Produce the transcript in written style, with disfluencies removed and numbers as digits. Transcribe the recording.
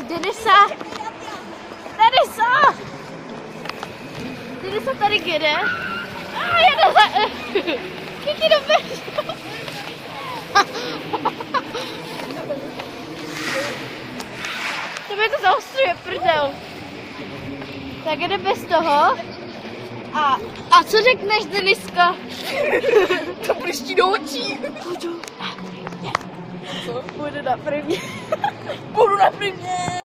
Denisa! Denisa! Denisa tady jede. A jede za... Kiki do pešu. Tebe to zaostruje, prdel. Tak jde bez toho. A co řekneš, Deniska? To blíží do očí. Budu na první. Budu na první.